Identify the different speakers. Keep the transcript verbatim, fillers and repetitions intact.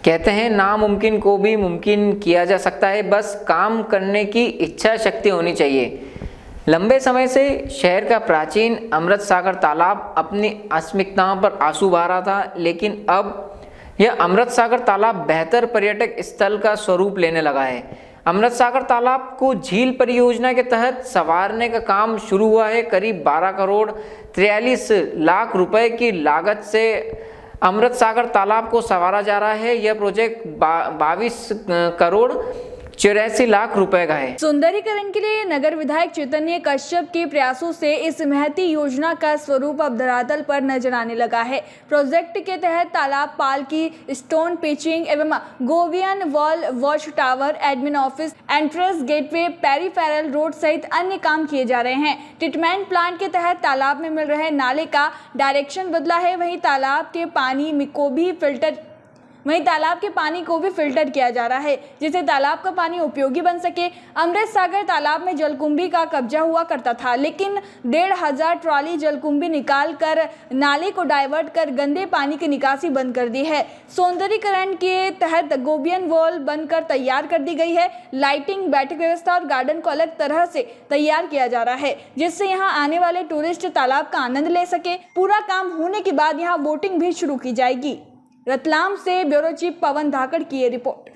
Speaker 1: कहते हैं नामुमकिन को भी मुमकिन किया जा सकता है, बस काम करने की इच्छा शक्ति होनी चाहिए। लंबे समय से शहर का प्राचीन अमृत सागर तालाब अपनी अस्मिताओं पर आंसू बहा रहा था, लेकिन अब यह अमृत सागर तालाब बेहतर पर्यटक स्थल का स्वरूप लेने लगा है। अमृत सागर तालाब को झील परियोजना के तहत संवारने का काम शुरू हुआ है। करीब बारह करोड़ तिरालीस लाख रुपए की लागत से अमृत सागर तालाब को संवारा जा रहा है। यह प्रोजेक्ट बाईस करोड़ चौरासी लाख रुपए का है।
Speaker 2: सौंदर्यीकरण के लिए नगर विधायक चैतन्य कश्यप के प्रयासों से इस महती योजना का स्वरूप अब धरातल पर नजर आने लगा है। प्रोजेक्ट के तहत तालाब पाल की स्टोन पिचिंग एवं gabion wall, watch tower, admin office, entrance gateway, peripheral road सहित अन्य काम किए जा रहे हैं। ट्रीटमेंट प्लांट के तहत तालाब में मिल रहे नाले का डायरेक्शन बदला है। वहीं तालाब के पानी को भी फिल्टर वहीं तालाब के पानी को भी फिल्टर किया जा रहा है, जिससे तालाब का पानी उपयोगी बन सके। अमृत सागर तालाब में जलकुंभी का कब्जा हुआ करता था, लेकिन डेढ़ हजार ट्रॉली जलकुंभी निकाल कर नाले को डाइवर्ट कर गंदे पानी की निकासी बंद कर दी है। सौंदर्यीकरण के तहत गोबियन वॉल बनकर तैयार कर दी गई है। लाइटिंग, बैठक व्यवस्था और गार्डन को अलग तरह से तैयार किया जा रहा है, जिससे यहाँ आने वाले टूरिस्ट तालाब का आनंद ले सके। पूरा काम होने के बाद यहाँ बोटिंग भी शुरू की जाएगी। रतलाम से ब्यूरो चीफ पवन धाकड़ की ये रिपोर्ट।